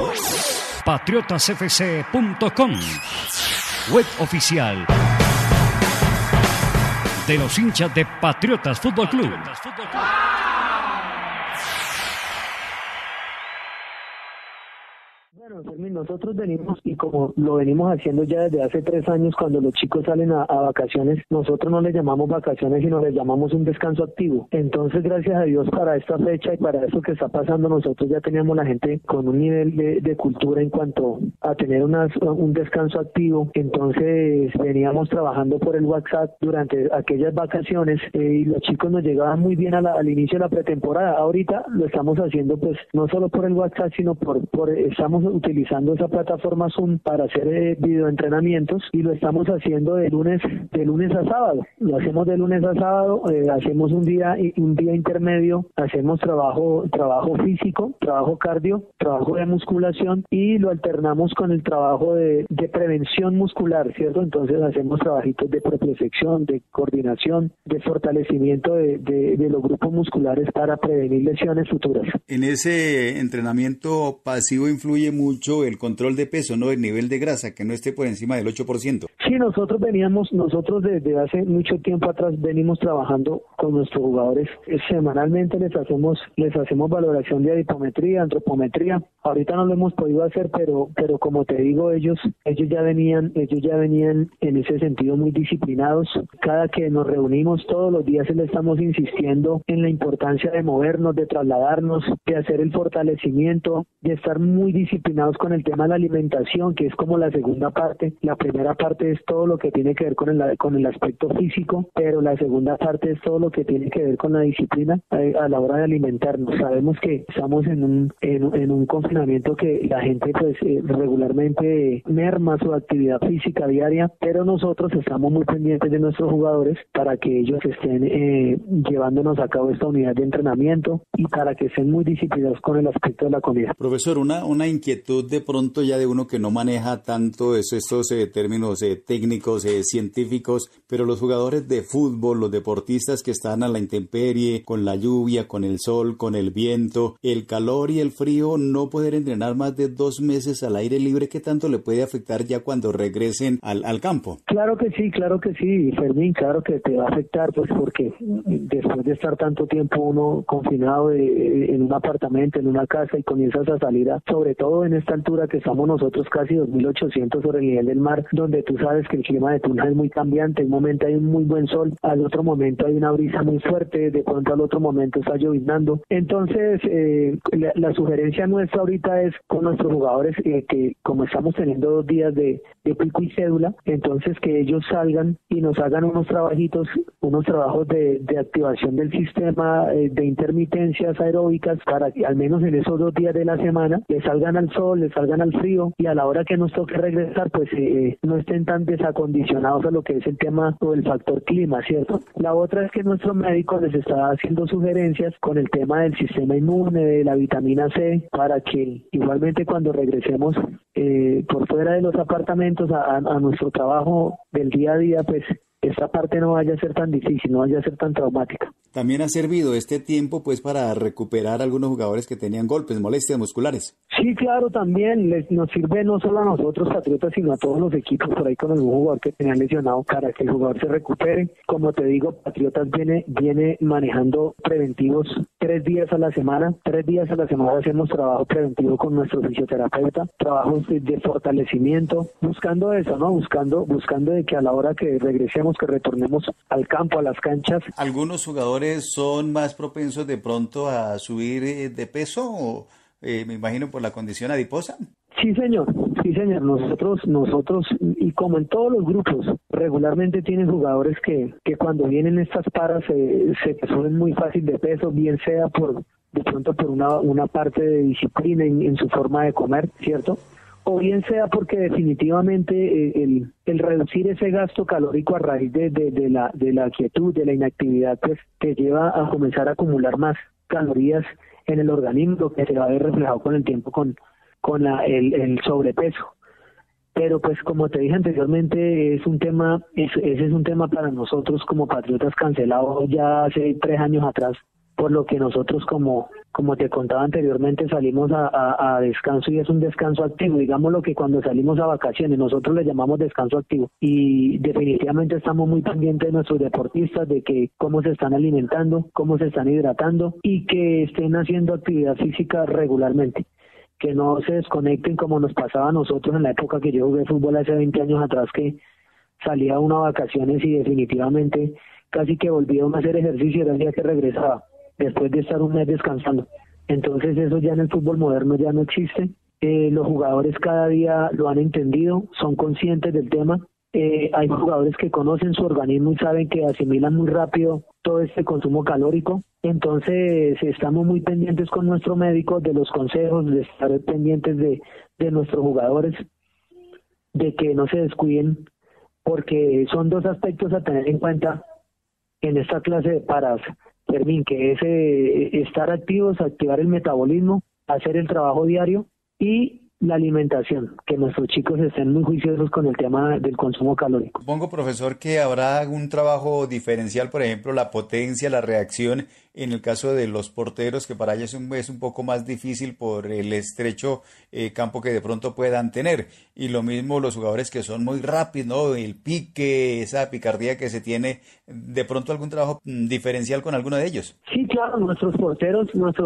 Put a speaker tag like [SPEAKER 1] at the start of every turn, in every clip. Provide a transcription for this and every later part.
[SPEAKER 1] patriotasfc.com, web oficial de los hinchas de Patriotas Fútbol Club.
[SPEAKER 2] Bueno, Fermín, nosotros venimos, y como lo venimos haciendo ya desde hace 3 años, cuando los chicos salen a vacaciones, nosotros no les llamamos vacaciones, sino les llamamos un descanso activo. Entonces, gracias a Dios, para esta fecha y para eso que está pasando, nosotros ya teníamos la gente con un nivel de cultura en cuanto a tener un descanso activo. Entonces, veníamos trabajando por el WhatsApp durante aquellas vacaciones y los chicos nos llegaban muy bien al inicio de la pretemporada. Ahorita lo estamos haciendo, pues, no solo por el WhatsApp, sino estamos utilizando esa plataforma Zoom para hacer videoentrenamientos, y lo estamos haciendo de lunes a sábado. Lo hacemos de lunes a sábado, hacemos un día intermedio, hacemos trabajo físico, trabajo cardio, trabajo de musculación, y lo alternamos con el trabajo de prevención muscular, ¿cierto? Entonces hacemos trabajitos de propiocepción, de coordinación, de fortalecimiento de los grupos musculares para prevenir lesiones futuras.
[SPEAKER 3] En ese entrenamiento pasivo influye mucho el control de peso, ¿no? El nivel de grasa, que no esté por encima del 8%.
[SPEAKER 2] Sí, nosotros desde hace mucho tiempo atrás venimos trabajando con nuestros jugadores. Semanalmente les hacemos valoración de adipometría, antropometría. Ahorita no lo hemos podido hacer, pero como te digo, ellos ya venían en ese sentido muy disciplinados. Cada que nos reunimos todos los días le estamos insistiendo en la importancia de movernos, de trasladarnos, de hacer el fortalecimiento, de estar muy disciplinados con el tema de la alimentación, que es como la segunda parte. La primera parte es todo lo que tiene que ver con el aspecto físico, pero la segunda parte es todo lo que tiene que ver con la disciplina a la hora de alimentarnos. Sabemos que estamos en un confinamiento que la gente pues regularmente merma su actividad física diaria, pero nosotros estamos muy pendientes de nuestros jugadores para que ellos estén llevándonos a cabo esta unidad de entrenamiento y para que estén muy disciplinados con el aspecto de la comida.
[SPEAKER 3] Profesor, una inquietud de pronto ya de uno que no maneja tanto estos términos técnicos, científicos, pero los jugadores de fútbol, los deportistas que están a la intemperie, con la lluvia, con el sol, con el viento, el calor y el frío, no poder entrenar más de 2 meses al aire libre, ¿qué tanto le puede afectar ya cuando regresen al campo?
[SPEAKER 2] Claro que sí, Fermín, claro que te va a afectar, pues porque después de estar tanto tiempo uno confinado en un apartamento, en una casa, y comienzas a salir sobre todo en esta altura que estamos nosotros casi 2.800 sobre el nivel del mar, donde tú sabes que el clima de Tunja es muy cambiante. En un momento hay un muy buen sol, al otro momento hay una brisa muy fuerte, de pronto al otro momento está lloviznando. Entonces, la sugerencia nuestra ahorita es con nuestros jugadores que como estamos teniendo 2 días de pico y cédula, entonces que ellos salgan y nos hagan unos trabajos de activación del sistema, de intermitencias aeróbicas, para que al menos en esos 2 días de la semana le salgan al sol, le salgan al frío, y a la hora que nos toque regresar pues no estén tan desacondicionados a lo que es el tema o el factor clima, ¿cierto? La otra es que nuestro médico les está haciendo sugerencias con el tema del sistema inmune, de la vitamina C, para que igualmente cuando regresemos por fuera de los apartamentos a nuestro trabajo del día a día, pues esta parte no vaya a ser tan difícil, no vaya a ser tan traumática.
[SPEAKER 3] También ha servido este tiempo pues para recuperar a algunos jugadores que tenían golpes, molestias musculares.
[SPEAKER 2] Sí, claro, también nos sirve no solo a nosotros Patriotas, sino a todos los equipos por ahí con algún jugador que tenía lesionado, para que el jugador se recupere. Como te digo, Patriotas viene manejando preventivos 3 días a la semana. 3 días a la semana hacemos trabajo preventivo con nuestro fisioterapeuta, trabajos de fortalecimiento, buscando eso, ¿no? Buscando de que a la hora que regresemos, que retornemos al campo, a las canchas.
[SPEAKER 3] ¿Algunos jugadores son más propensos de pronto a subir de peso o me imagino por la condición adiposa?
[SPEAKER 2] Sí, señor. Nosotros, y como en todos los grupos, regularmente tienen jugadores que cuando vienen estas paras se suben muy fácil de peso, bien sea de pronto por una parte de disciplina en su forma de comer, ¿cierto? O bien sea porque definitivamente el reducir ese gasto calórico a raíz de la quietud, de la inactividad, pues te lleva a comenzar a acumular más calorías en el organismo, lo que se va a ver reflejado con el tiempo con el sobrepeso. Pero pues como te dije anteriormente, ese es un tema para nosotros como Patriotas cancelado ya hace 3 años atrás, por lo que nosotros como como te contaba anteriormente, salimos a descanso y es un descanso activo, digamos lo que cuando salimos a vacaciones, nosotros le llamamos descanso activo y definitivamente estamos muy pendientes de nuestros deportistas, de que cómo se están alimentando, cómo se están hidratando y que estén haciendo actividad física regularmente, que no se desconecten como nos pasaba a nosotros en la época que yo jugué fútbol hace 20 años atrás, que salía uno a vacaciones y definitivamente casi que volvía a hacer ejercicio el día que regresaba, después de estar un mes descansando. Entonces eso ya en el fútbol moderno ya no existe. Los jugadores cada día lo han entendido, son conscientes del tema. Hay jugadores que conocen su organismo y saben que asimilan muy rápido todo este consumo calórico. Entonces estamos muy pendientes con nuestro médico de los consejos, de estar pendientes de nuestros jugadores, de que no se descuiden, porque son dos aspectos a tener en cuenta en esta clase de paras, Fermín, que es estar activos, activar el metabolismo, hacer el trabajo diario y la alimentación, que nuestros chicos estén muy juiciosos con el tema del consumo calórico.
[SPEAKER 3] Supongo, profesor, que habrá un trabajo diferencial, por ejemplo, la potencia, la reacción, en el caso de los porteros, que para ellos es un poco más difícil por el estrecho campo que de pronto puedan tener. Y lo mismo los jugadores que son muy rápidos, ¿no? El pique, esa picardía que se tiene, de pronto algún trabajo diferencial con alguno de ellos.
[SPEAKER 2] Sí, claro, nuestros porteros,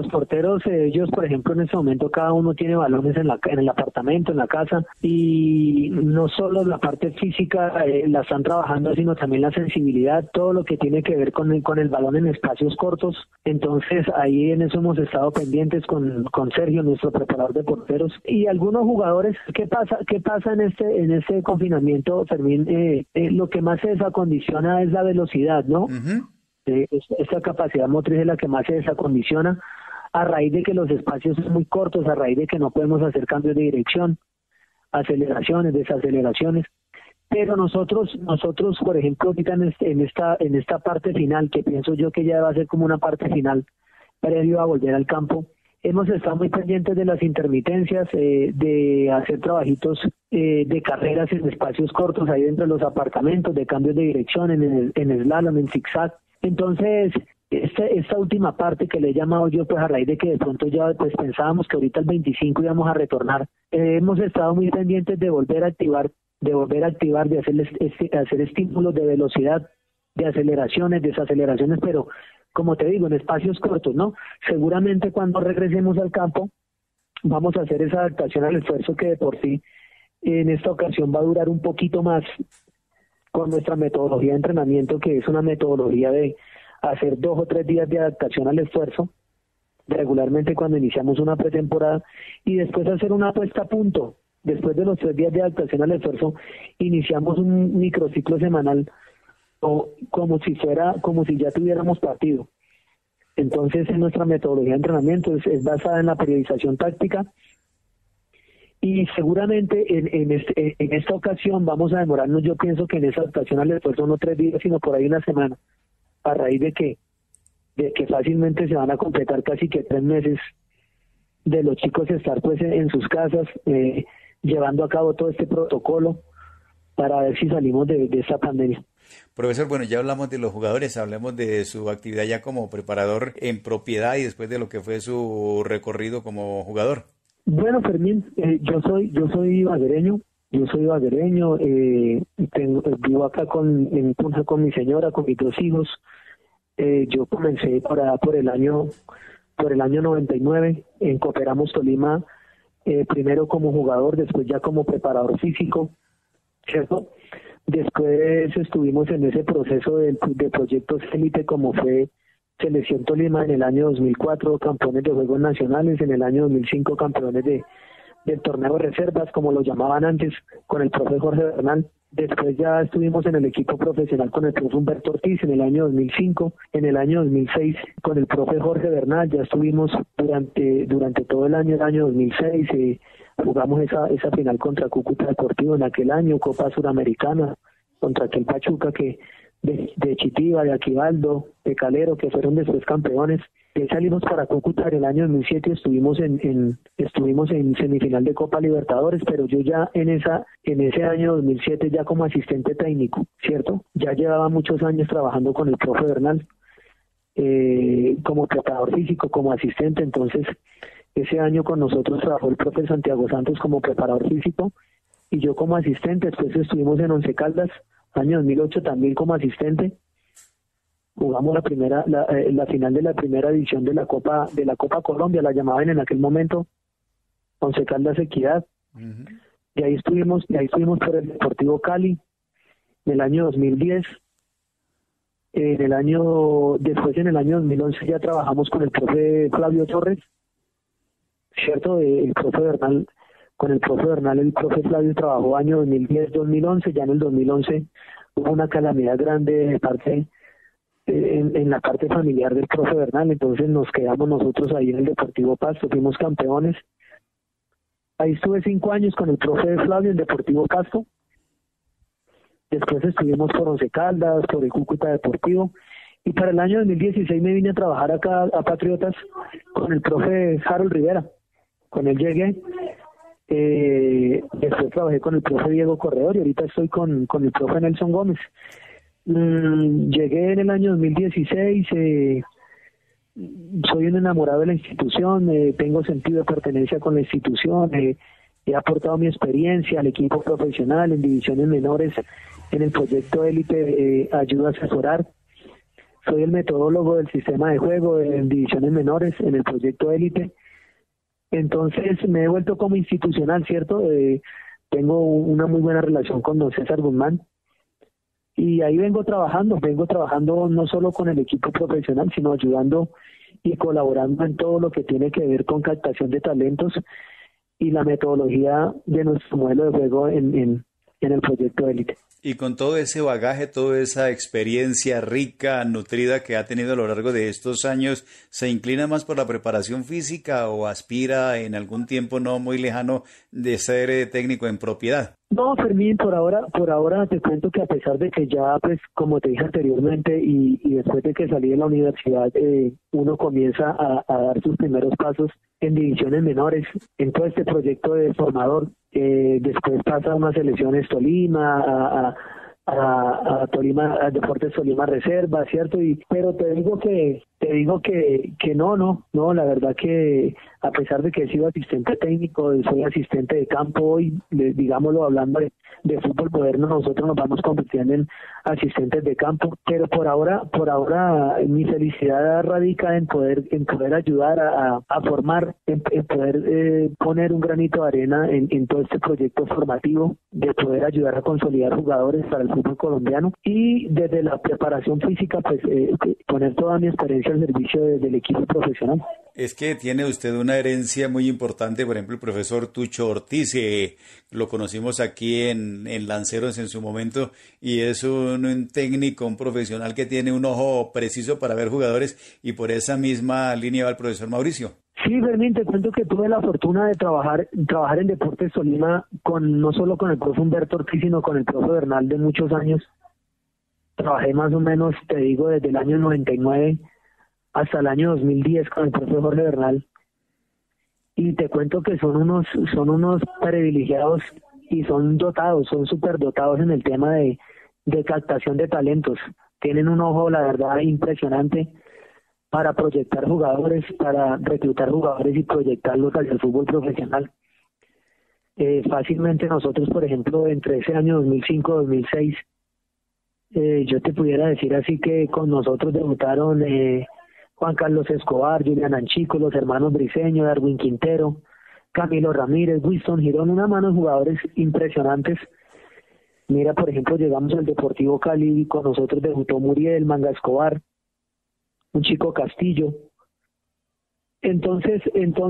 [SPEAKER 2] ellos, por ejemplo, en este momento cada uno tiene balones en el apartamento, en la casa, y no solo la parte física la están trabajando, sino también la sensibilidad, todo lo que tiene que ver con el balón en espacios cortos. Entonces ahí en eso hemos estado pendientes con Sergio, nuestro preparador de porteros, y algunos jugadores. ¿Qué pasa en este confinamiento, Fermín? Lo que más se desacondiciona es la velocidad, ¿no?
[SPEAKER 3] Uh-huh.
[SPEAKER 2] Esta capacidad motriz es la que más se desacondiciona a raíz de que los espacios son muy cortos, a raíz de que no podemos hacer cambios de dirección, aceleraciones, desaceleraciones. Pero nosotros, por ejemplo, ahorita en esta parte final, que pienso yo que ya va a ser como una parte final previo a volver al campo, hemos estado muy pendientes de las intermitencias, de hacer trabajitos de carreras en espacios cortos ahí dentro de los apartamentos, de cambios de dirección en slalom, en zigzag. Entonces, esta última parte que le he llamado yo, pues a raíz de que de pronto ya pues pensábamos que ahorita el 25 íbamos a retornar, hemos estado muy pendientes de volver a activar, de hacer estímulos de velocidad, de aceleraciones, desaceleraciones, pero como te digo, en espacios cortos, ¿no? Seguramente cuando regresemos al campo vamos a hacer esa adaptación al esfuerzo que de por sí en esta ocasión va a durar un poquito más con nuestra metodología de entrenamiento, que es una metodología de hacer 2 o 3 días de adaptación al esfuerzo, regularmente cuando iniciamos una pretemporada, y después hacer una puesta a punto. Después de los 3 días de adaptación al esfuerzo, iniciamos un microciclo semanal, o como si ya tuviéramos partido. Entonces, en nuestra metodología de entrenamiento es basada en la periodización táctica, y seguramente en esta ocasión vamos a demorarnos, yo pienso que en esa adaptación al esfuerzo no 3 días, sino por ahí una semana, a raíz de que fácilmente se van a completar casi que 3 meses de los chicos estar pues en sus casas, llevando a cabo todo este protocolo para ver si salimos de esta pandemia.
[SPEAKER 3] Profesor, bueno, ya hablamos de los jugadores, hablemos de su actividad ya como preparador en propiedad y después de lo que fue su recorrido como jugador.
[SPEAKER 2] Bueno, Fermín, yo soy ibaguereño, vivo acá en Punta con mi señora, con mis 2 hijos. Yo comencé por el año 99 en Cooperamos Tolima, primero como jugador, después ya como preparador físico, ¿cierto? Después estuvimos en ese proceso de proyectos élite como fue Selección Tolima en el año 2004, campeones de Juegos Nacionales, en el año 2005 campeones del torneo de reservas, como lo llamaban antes, con el profe Jorge Bernal. Después ya estuvimos en el equipo profesional con el profe Humberto Ortiz en el año 2005, en el año 2006 con el profe Jorge Bernal, ya estuvimos durante todo el año 2006, jugamos esa final contra Cúcuta Deportivo en aquel año, Copa Suramericana, contra aquel Pachuca que de Chitiba, de Aquivaldo, de Calero, que fueron después campeones. Salimos para Cúcuta en el año 2007, estuvimos en semifinal de Copa Libertadores, pero yo ya en ese año 2007 ya como asistente técnico, ¿cierto? Ya llevaba muchos años trabajando con el profe Bernal. como preparador físico, como asistente. Entonces, ese año con nosotros trabajó el profe Santiago Santos como preparador físico y yo como asistente. Después estuvimos en Once Caldas, año 2008 también como asistente. Jugamos la final de la primera edición de la Copa Colombia, la llamaban en aquel momento Once Caldas Equidad. Uh-huh. Y ahí estuvimos por el Deportivo Cali en el año 2010. Después en el año 2011 ya trabajamos con el profe Flavio Torres, cierto, con el profe Bernal, el profe Flavio trabajó año 2010-2011, ya en el 2011 hubo una calamidad grande en la parte familiar del profe Bernal, entonces nos quedamos nosotros ahí en el Deportivo Pasto, fuimos campeones. Ahí estuve 5 años con el profe Flavio en Deportivo Pasto. Después estuvimos por Once Caldas, por el Cúcuta Deportivo. Y para el año 2016 me vine a trabajar acá a Patriotas con el profe Harold Rivera. Con él llegué. Después trabajé con el profe Diego Corredor y ahorita estoy con el profe Nelson Gómez. Llegué en el año 2016. Soy un enamorado de la institución. Tengo sentido de pertenencia con la institución. He aportado mi experiencia al equipo profesional en divisiones menores. En el proyecto Élite ayudo a asesorar. Soy el metodólogo del sistema de juego en divisiones menores en el proyecto Élite. Entonces me he vuelto como institucional, ¿cierto? Tengo una muy buena relación con don César Guzmán. Y ahí vengo trabajando no solo con el equipo profesional, sino ayudando y colaborando en todo lo que tiene que ver con captación de talentos y la metodología de nuestro modelo de juego en el proyecto Élite.
[SPEAKER 3] Y con todo ese bagaje, toda esa experiencia rica, nutrida que ha tenido a lo largo de estos años, ¿se inclina más por la preparación física o aspira en algún tiempo no muy lejano de ser técnico en propiedad?
[SPEAKER 2] No, Fermín, por ahora te cuento que a pesar de que ya, pues, como te dije anteriormente, y después de que salí de la universidad, uno comienza a dar sus primeros pasos en divisiones menores, en todo este proyecto de formador. Después pasa a unas selecciones Tolima, a Tolima, a Deportes Tolima Reserva, ¿cierto? Pero te digo que no, la verdad que a pesar de que he sido asistente técnico, soy asistente de campo hoy, digámoslo, hablando de fútbol moderno, nosotros nos vamos convirtiendo en asistentes de campo, pero por ahora mi felicidad radica en poder ayudar a formar, en poder poner un granito de arena en todo este proyecto formativo, de poder ayudar a consolidar jugadores para el fútbol colombiano y desde la preparación física, pues poner toda mi experiencia al servicio del equipo profesional.
[SPEAKER 3] Es que tiene usted una herencia muy importante, por ejemplo, el profesor Tucho Ortiz, lo conocimos aquí en Lanceros en su momento, y es un técnico, un profesional que tiene un ojo preciso para ver jugadores, y por esa misma línea va el profesor Mauricio.
[SPEAKER 2] Sí, Fermín, te cuento que tuve la fortuna de trabajar en Deportes Tolima no solo con el profe Humberto Ortiz, sino con el profe Bernal de muchos años. Trabajé más o menos, te digo, desde el año 99 hasta el año 2010 con el profe Jorge Bernal. Y te cuento que son unos privilegiados y son súper dotados en el tema de captación de talentos. Tienen un ojo, la verdad, impresionante para proyectar jugadores, para reclutar jugadores y proyectarlos hacia el fútbol profesional. Fácilmente nosotros, por ejemplo, entre ese año 2005-2006, yo te pudiera decir así que con nosotros debutaron Juan Carlos Escobar, Julián Anchico, los hermanos Briceño, Darwin Quintero, Camilo Ramírez, Winston Girón, una mano de jugadores impresionantes. Mira, por ejemplo, llegamos al Deportivo Cali y con nosotros debutó Muriel, Manga Escobar, un chico Castillo. Entonces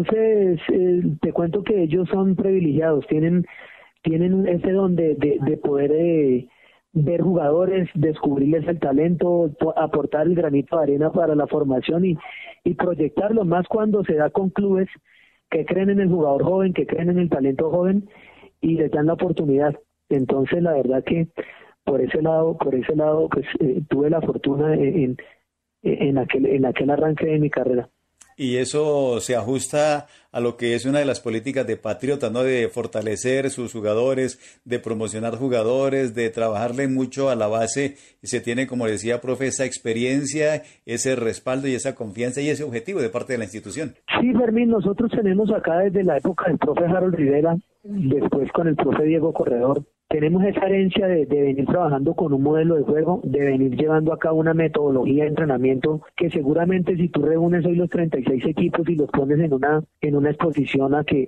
[SPEAKER 2] te cuento que ellos son privilegiados, tienen ese don de poder ver jugadores, descubrirles el talento, aportar el granito de arena para la formación y proyectarlo, más cuando se da con clubes que creen en el jugador joven, que creen en el talento joven y les dan la oportunidad. Entonces la verdad que por ese lado pues tuve la fortuna en aquel arranque de mi carrera.
[SPEAKER 3] Y eso se ajusta a lo que es una de las políticas de Patriotas, ¿no? De fortalecer sus jugadores, de promocionar jugadores, de trabajarle mucho a la base. Y se tiene, como decía, profe, esa experiencia, ese respaldo y esa confianza y ese objetivo de parte de la institución.
[SPEAKER 2] Sí, Fermín, nosotros tenemos acá desde la época del profe Harold Rivera, después con el profe Diego Corredor, tenemos esa herencia de venir trabajando con un modelo de juego, de venir llevando a cabo una metodología de entrenamiento que seguramente si tú reúnes hoy los 36 equipos y los pones en una exposición a que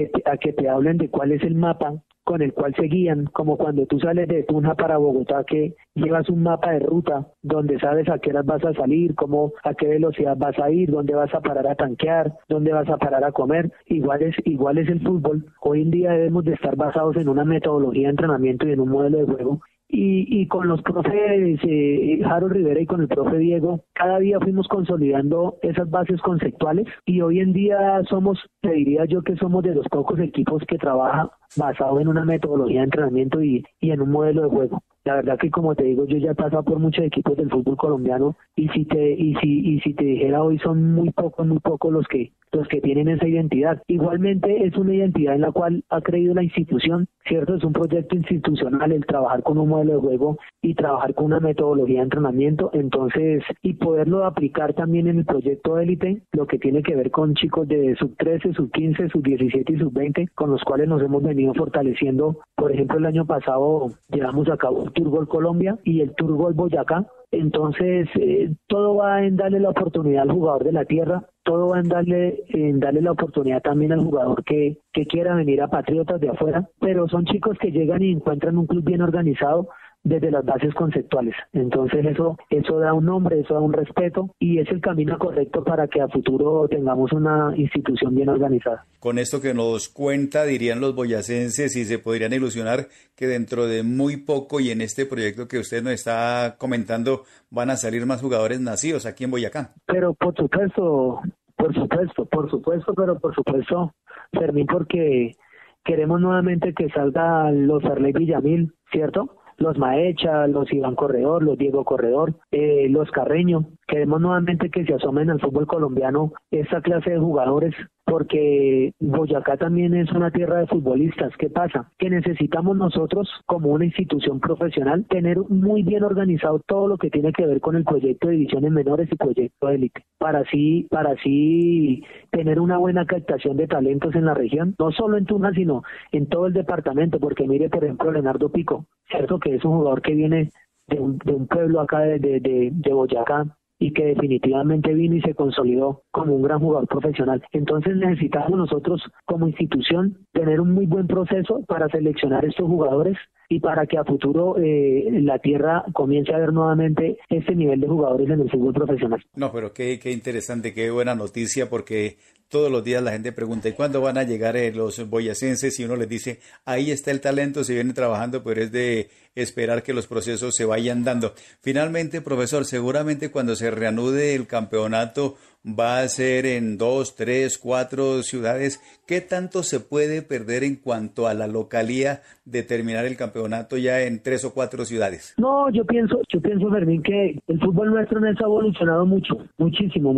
[SPEAKER 2] te hablen de cuál es el mapa con el cual se guían, como cuando tú sales de Tunja para Bogotá, que llevas un mapa de ruta donde sabes a qué horas vas a salir, a qué velocidad vas a ir, dónde vas a parar a tanquear, dónde vas a parar a comer. Igual es el fútbol. Hoy en día debemos de estar basados en una metodología de entrenamiento y en un modelo de juego. Y con los profes Harold Rivera y con el profe Diego, cada día fuimos consolidando esas bases conceptuales y hoy en día te diría yo que somos de los pocos equipos que trabaja basado en una metodología de entrenamiento y en un modelo de juego. La verdad que, como te digo, yo ya he pasado por muchos equipos del fútbol colombiano y si te dijera hoy son muy pocos los que tienen esa identidad. Igualmente es una identidad en la cual ha creído la institución, ¿cierto? Es un proyecto institucional el trabajar con un modelo de juego y trabajar con una metodología de entrenamiento, entonces, y poderlo aplicar también en el proyecto élite, lo que tiene que ver con chicos de sub-13, sub-15, sub-17 y sub-20, con los cuales nos hemos venido fortaleciendo. Por ejemplo, el año pasado llevamos a cabo el Tour Gol Colombia y el Tour Gol Boyacá. Entonces, todo va en darle la oportunidad al jugador de la tierra, todo va en darle la oportunidad también al jugador que quiera venir a Patriotas de afuera, pero son chicos que llegan y encuentran un club bien organizado desde las bases conceptuales. Entonces eso da un nombre, eso da un respeto y es el camino correcto para que a futuro tengamos una institución bien organizada.
[SPEAKER 3] Con esto que nos cuenta, dirían los boyacenses, y se podrían ilusionar que dentro de muy poco y en este proyecto que usted nos está comentando van a salir más jugadores nacidos aquí en Boyacá.
[SPEAKER 2] Pero por supuesto, Fermín, porque queremos nuevamente que salga los Arley Villamil, ¿cierto? Los Maecha, los Iván Corredor, los Diego Corredor, los Carreño. Queremos nuevamente que se asomen al fútbol colombiano esa clase de jugadores, porque Boyacá también es una tierra de futbolistas. ¿Qué pasa? Que necesitamos nosotros, como una institución profesional, tener muy bien organizado todo lo que tiene que ver con el proyecto de divisiones menores y proyecto de élite, para así tener una buena captación de talentos en la región, no solo en Tunja, sino en todo el departamento, porque mire, por ejemplo, Leonardo Pico, cierto que es un jugador que viene de un pueblo acá de Boyacá, y que definitivamente vino y se consolidó como un gran jugador profesional. Entonces necesitamos nosotros como institución tener un muy buen proceso para seleccionar estos jugadores y para que a futuro la tierra comience a ver nuevamente este nivel de jugadores en el fútbol profesional.
[SPEAKER 3] No, pero qué interesante, qué buena noticia, porque todos los días la gente pregunta, ¿y cuándo van a llegar los boyacenses? Y uno les dice, ahí está el talento, se viene trabajando, pero es de esperar que los procesos se vayan dando. Finalmente, profesor, seguramente cuando se reanude el campeonato va a ser en 2, 3, 4 ciudades. ¿Qué tanto se puede perder en cuanto a la localía de terminar el campeonato ya en 3 o 4 ciudades?
[SPEAKER 2] No, yo pienso, Fermín, que el fútbol nuestro no ha evolucionado muchísimo.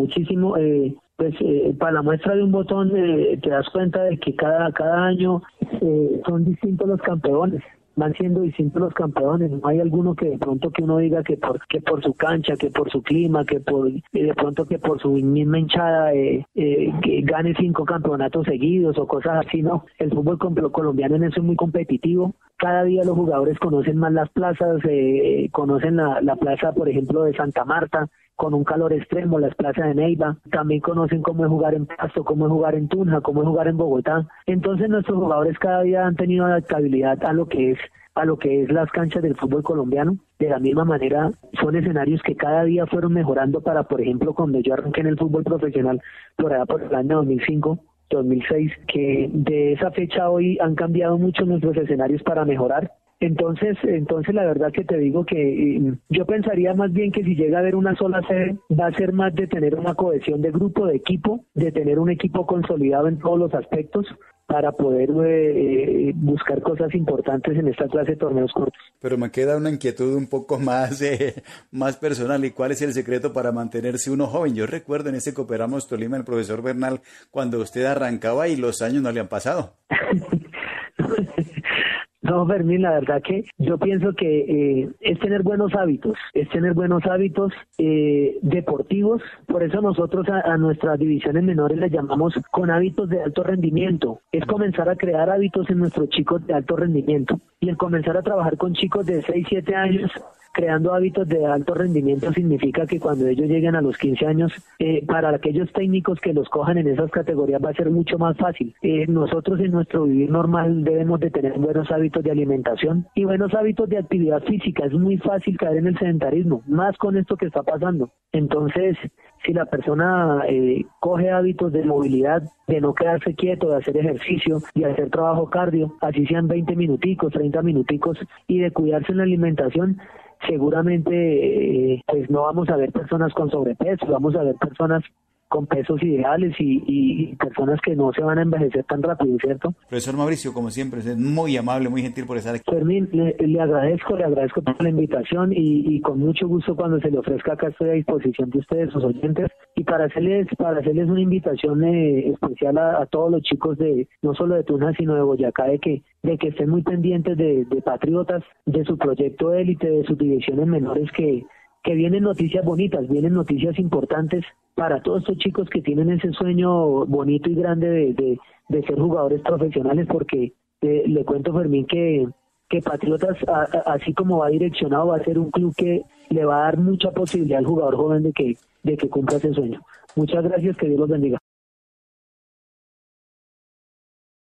[SPEAKER 2] Para la muestra de un botón te das cuenta de que cada año son distintos los campeones. Van siendo distintos los campeones, no hay alguno que de pronto que uno diga que por su cancha, que por su clima, que de pronto que por su misma hinchada que gane 5 campeonatos seguidos o cosas así, no. El fútbol colombiano en eso es muy competitivo. Cada día los jugadores conocen más las plazas, conocen la plaza, por ejemplo, de Santa Marta, con un calor extremo, las plazas de Neiva, también conocen cómo es jugar en Pasto, cómo es jugar en Tunja, cómo es jugar en Bogotá. Entonces nuestros jugadores cada día han tenido adaptabilidad a lo que es las canchas del fútbol colombiano. De la misma manera, son escenarios que cada día fueron mejorando para, por ejemplo, cuando yo arranqué en el fútbol profesional, por allá por el año 2005, 2006, que de esa fecha a hoy han cambiado mucho nuestros escenarios para mejorar. Entonces la verdad que te digo que yo pensaría más bien que si llega a haber una sola sede, va a ser más de tener una cohesión de grupo, de equipo, de tener un equipo consolidado en todos los aspectos, para poder buscar cosas importantes en esta clase de torneos cortos.
[SPEAKER 3] Pero me queda una inquietud un poco más personal. ¿Y cuál es el secreto para mantenerse uno joven? Yo recuerdo en ese Cooperamos Tolima, el profesor Bernal, cuando usted arrancaba y los años no le han pasado.
[SPEAKER 2] No, Fermín, la verdad que yo pienso que es tener buenos hábitos deportivos. Por eso nosotros a nuestras divisiones menores les llamamos con hábitos de alto rendimiento. Es comenzar a crear hábitos en nuestros chicos de alto rendimiento. Y el comenzar a trabajar con chicos de 6, 7 años creando hábitos de alto rendimiento significa que cuando ellos lleguen a los 15 años, para aquellos técnicos que los cojan en esas categorías va a ser mucho más fácil. Nosotros en nuestro vivir normal debemos de tener buenos hábitos de alimentación y buenos hábitos de actividad física. Es muy fácil caer en el sedentarismo, más con esto que está pasando. Entonces, si la persona coge hábitos de movilidad, de no quedarse quieto, de hacer ejercicio, de hacer trabajo cardio, así sean 20 minuticos, 30 minuticos, y de cuidarse en la alimentación, seguramente pues no vamos a ver personas con sobrepeso, vamos a ver personas con pesos ideales y personas que no se van a envejecer tan rápido, ¿cierto?
[SPEAKER 3] Profesor Mauricio, como siempre, es muy amable, muy gentil por estar aquí.
[SPEAKER 2] Fermín, le agradezco por la invitación y con mucho gusto cuando se le ofrezca acá estoy a disposición de ustedes, sus oyentes, y para hacerles una invitación especial a todos los chicos de no solo de Tuna, sino de Boyacá, de que estén muy pendientes de Patriotas, de su proyecto élite, de sus divisiones menores, que vienen noticias bonitas, vienen noticias importantes para todos estos chicos que tienen ese sueño bonito y grande de ser jugadores profesionales, porque le cuento, Fermín, que Patriotas, así como va direccionado, va a ser un club que le va a dar mucha posibilidad al jugador joven de que cumpla ese sueño. Muchas gracias, que Dios los bendiga.